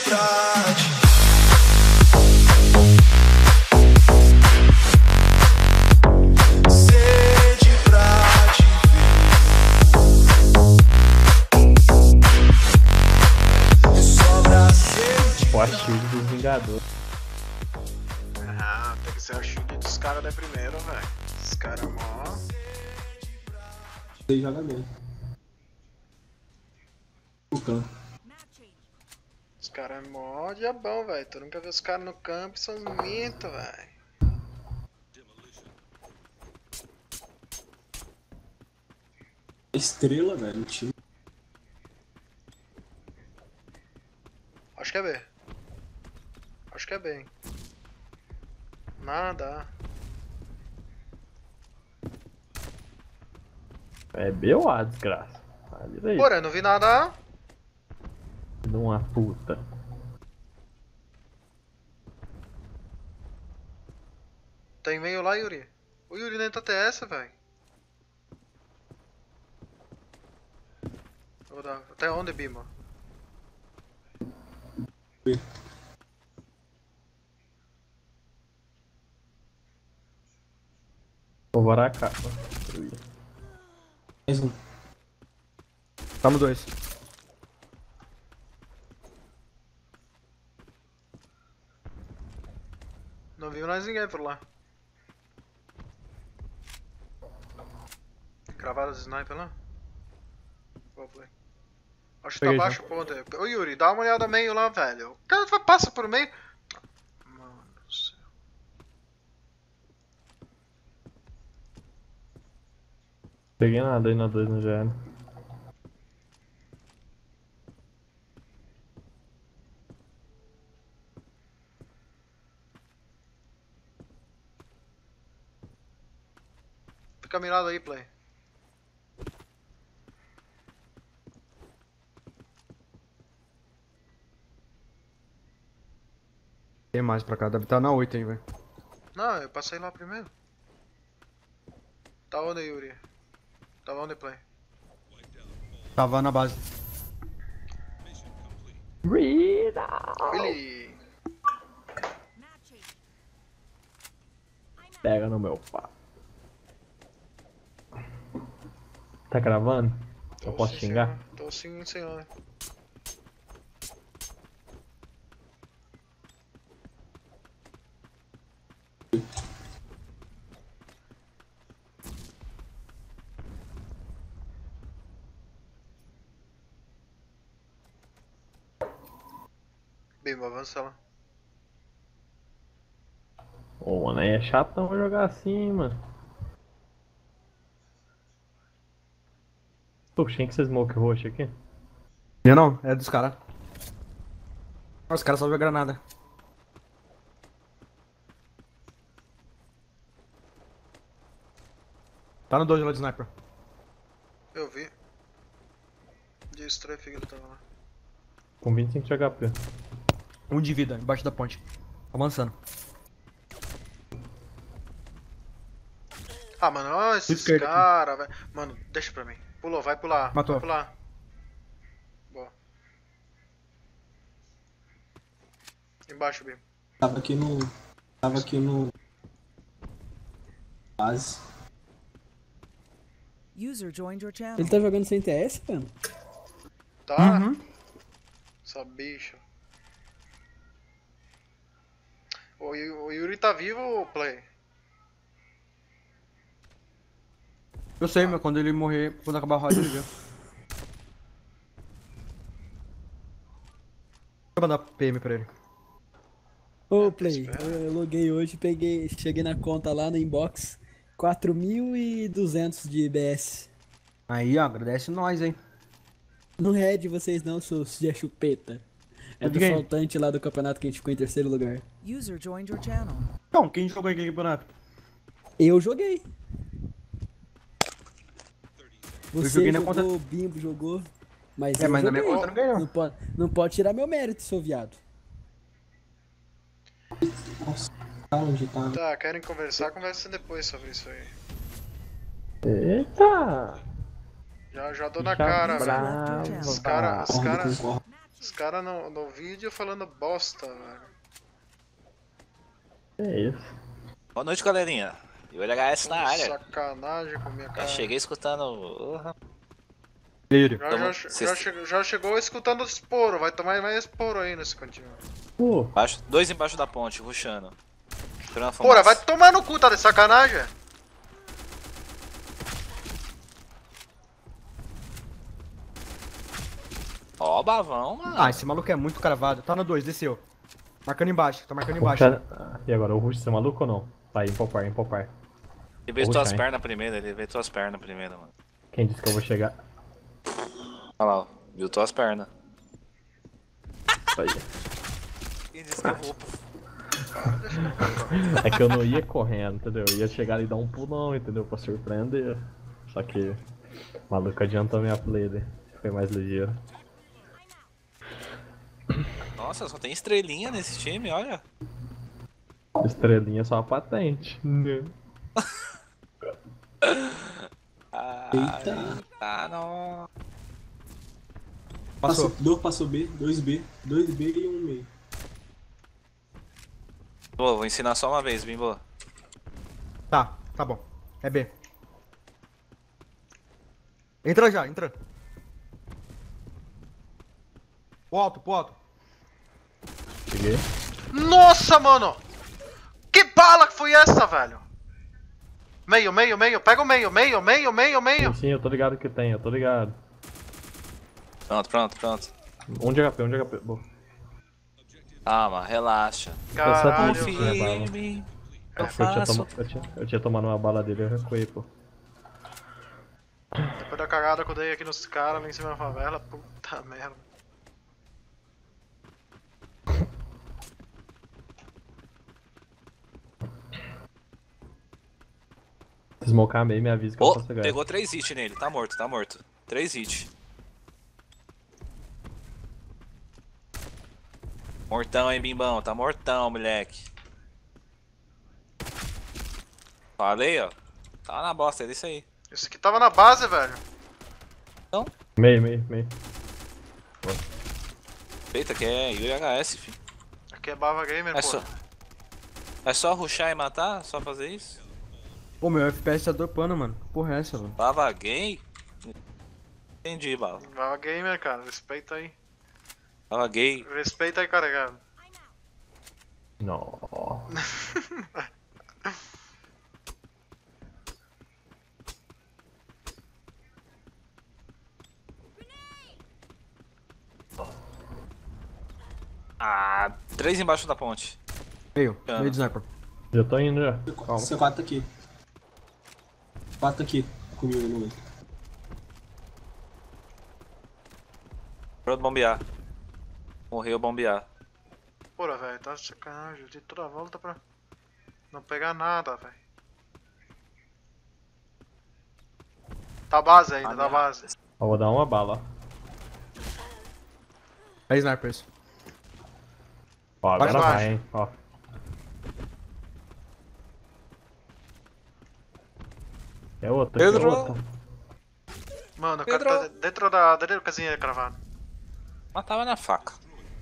pra te sede pra te ver. Me sobra sede. O shield dos Vingadores. Ah, tem que ser o shield dos caras da primeira, velho. Os caras mó. Ele joga bem. O campo. Os caras é mó diabão, velho. Tu nunca viu os caras no campo, são mintos, velho. Estrela, velho, o time. Acho que é B. Acho que é B, hein. Nada. É B ou A, desgraça? Tá direito. Porra, eu não vi nada. De uma puta. Tem meio lá, Yuri. O Yuri nem tá TS, velho. Vou dar. Até onde, Bima? B. Vou varar a capa. Mais um. Tá no 2. Não viu mais ninguém por lá. Cravaram os sniper lá? Vou play. Acho que tá Peguei baixo o ponto. Ô Yuri, dá uma olhada meio lá, velho. O cara passa por meio. Mano do céu. Peguei nada aí na 2 no GL. Fica mirado aí, play. Tem mais pra cá, deve estar na 8, hein, velho. Não, eu passei lá primeiro. Tá onde, Yuri? Tá onde, play? Tava na base. Rita! Billy! Pega no meu pau. Tá gravando? Eu posso sim, xingar? senhor. Tô sim, senhor. Bimbo, avança lá. Ô, mano, aí é chatão jogar assim, mano. Pô, tinha que ser smoke roxo aqui. Minha não, é dos caras. Os caras só jogam granada. Tá no 2 lá de sniper. Eu vi. De strafe que ele tava lá. Com 25 de HP. 1 de vida, embaixo da ponte. Avançando. Ah, mano, ó esses Esquerda aqui. caras, velho. Mano, deixa pra mim. Pulou, vai pular. Matou. Vai pular. Boa. Embaixo, Bim. Tava aqui no. Tava aqui no. Base. User joined your channel. Ele tá jogando sem TS, mano? Tá? Uhum. Essa bicha. O Yuri tá vivo, play? Eu sei, mas quando ele morrer, quando acabar a roda, ele vê. Deixa eu mandar PM pra ele. Ô, Play, espera. eu loguei hoje, cheguei na conta lá no inbox, 4.200 de IBS. Aí, ó, agradece nós, hein. Não é de vocês não, seus de chupeta. É De do quem? faltante lá do campeonato que a gente ficou em terceiro lugar. User joined your channel. Então, quem jogou aqui no campeonato? Eu joguei. Você joguei na jogou, conta- o Bimbo jogou, mas É, eu mas na minha joguei. conta não ganhou. Não pode tirar meu mérito, seu viado. Nossa, tá onde tá? Tá, querem conversar? Conversa depois sobre isso aí. Eita! Já dou na Bicha cara, velho. brava, Os cara. Concordo, concordo. Os caras no vídeo falando bosta, velho. É isso. Boa noite, galerinha. E o LHS na área. Sacanagem com a minha Já cara. cheguei escutando. Uhum. Lírio. Já chegou escutando os esporos. Vai tomar mais esporo aí nesse cantinho. Pô, Dois embaixo da ponte, rushando. Esperando a Porra, fumaça. vai tomar no cu, tá de sacanagem? Ó, bavão, mano. Ah, esse maluco é muito cravado. Tá no 2, desceu. Marcando embaixo, tá marcando embaixo. e agora, o Rush, você é maluco ou não? Vai, empopar, empopar. Ele veio Vou tuas rushar, hein? pernas primeiro, mano. Quem disse que eu vou chegar? Olha lá, ó. Viu tuas pernas. Aí. Quem disse que eu vou? É que eu não ia correndo, entendeu? Eu ia chegar e dar um pulão, entendeu? Pra surpreender. Só que o maluco adiantou minha play, né? Foi mais ligeiro. Nossa, só tem estrelinha nesse time, olha. Estrelinha só a patente. Eita. Ah, não. Passou. Passou B, 2B e 1 meio. Pô, vou ensinar só uma vez, Bimbo. Tá bom. É B. Entra já, entra. Pro alto. Cheguei. Nossa, mano! Que bala que foi essa, velho? Meio. Pega o meio. Sim, eu tô ligado que tem, eu tô ligado. Pronto. Um de HP. Boa. Calma, relaxa. Caralho, Confia. Confia velho. em mim. Eu tinha tomado uma bala dele e eu recuei, pô. Depois da cagada que eu dei aqui nos caras lá em cima da favela, puta merda. Se smocar meio, me avisa que eu Ô, posso pegar. pegou 3 hits nele, tá morto. 3 hits. Mortão, hein, Bimbão? Tá mortão, moleque. Falei, ó. Tá na bosta, é isso aí. Esse aqui tava na base, velho. Meio. Eita, que é UHS, filho. Aqui é Bava Gamer, pô. É só rushar e matar? Só fazer isso? Pô, meu FPS tá dropando, mano. Que porra é essa, mano? Bava gay? Entendi, Bava. Bava Gamer, cara. Respeita aí. Bava gay. Respeita aí, carregado. Não. Ah, 3 embaixo da ponte. Meio de sniper. Já tô indo já. Calma. C4 tá aqui. 4 aqui, comigo no meio. Pronto, bombear. Morreu bombear. Porra, velho, tá de sacanagem. Eu dei toda a volta pra não pegar nada, velho. Tá base ainda, tá base. Eu vou dar uma bala. É sniper isso. Ó, agora Baixo. vai, hein. Ó. É outra, Pedro. é outra. Mano, o Pedro. cara tá dentro da casinha cravada. Matava na faca.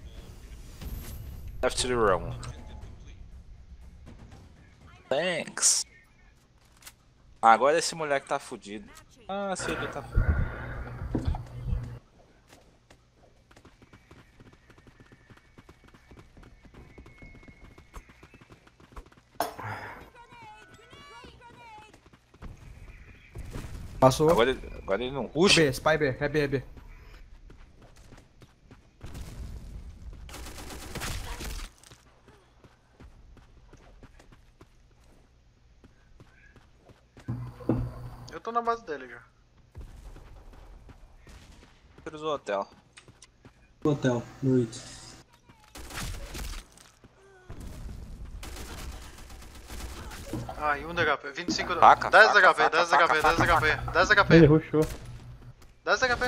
Left to the room. Thanks. Agora esse moleque tá fudido. Ah, se ele tá fudido. Passou. Agora ele não ruxa. B, Spy B. É B. Eu tô na base dele já. Cruzou o hotel. Hotel, noite. Ai, 1 de HP, 25 de Faca, 10 faca, HP, faca, 10 faca, HP, faca, 10 HP, 10 Ele HP, rushou. 10 HP.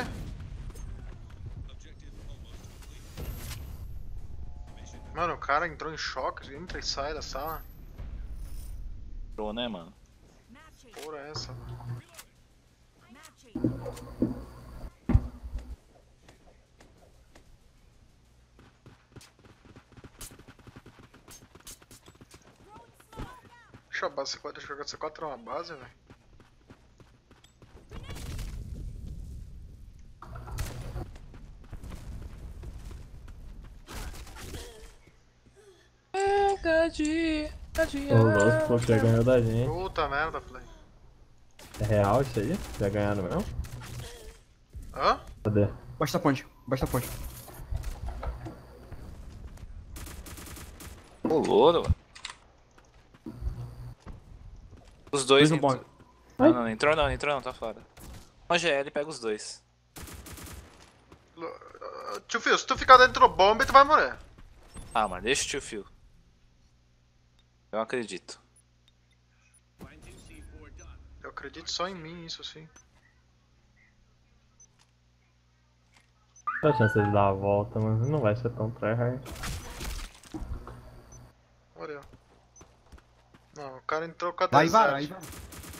Mano, o cara entrou em choque, entra e sai da sala. Entrou, né, mano? Porra é essa, mano? Deixa a base C4, deixa eu jogar C4 é uma base, velho. Ô, louco, pô, já ganhou da gente. Puta merda, Play. É real isso aí? Já ganharam mesmo? Hã? Cadê? Baixa da ponte, baixa da ponte. Ô, louro, mano. Os dois Dois no entrou. bonde. Não, não, entrou não, tá fora. Uma GL pega os dois. Tio Phil, se tu ficar dentro do bombe, tu vai morrer. Ah, mano, deixa o tio Phil. Eu acredito. Eu acredito só em mim, isso sim. Qual a chance de dar a volta, mas não vai ser tão tryhard. Olha. Não, o cara entrou com a Vai, desert. vai, vai.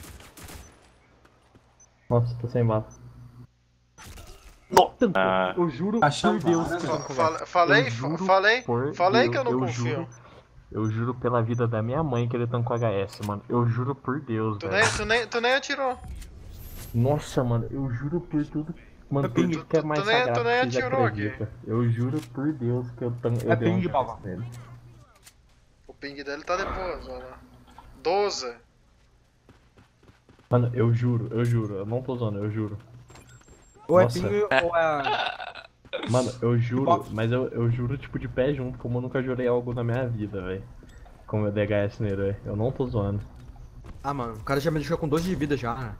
Nossa, tô sem bala. Ah, Eu juro Achar por Deus vara, que velho. eu não converso. Falei, Eu juro falei por que eu Deus, não confio. Eu juro pela vida da minha mãe que ele tancou HS, mano. Eu juro por Deus, Tu velho. nem atirou. Nossa, mano, eu juro por tudo. Mano, Tu- tem tu- que é tu- mais tu nem- sagrado tu nem que vocês atirou aqui. acreditam. Eu juro por Deus que eu É dei ping de um bala. HS nele. O ping dele tá depois, olha lá. 12. Mano, eu juro, eu não tô zoando, eu juro. Ou é Nossa. ping ou é. Mano, eu juro, box. mas eu juro tipo de pé junto, como eu nunca jurei algo na minha vida, velho. Como eu dei HS nele, velho. Eu não tô zoando. Ah, mano, o cara já me deixou com 12 de vida já, né?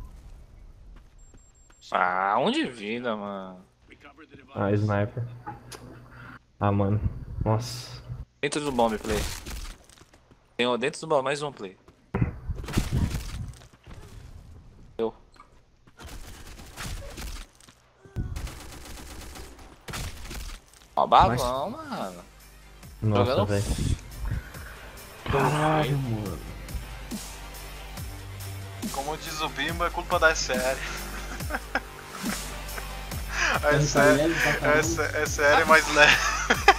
ah, onde vida, mano. Ah, sniper. Ah, mano. Nossa. Dentro do bomb, play. Tem um dentro do bomb, mais um play. Eu. Ó, babão, mano. Nossa, Jogando velho. Caralho, mano. Como diz o Bimbo, é culpa da série. A RKL, série, pra caramba. é série mais leve.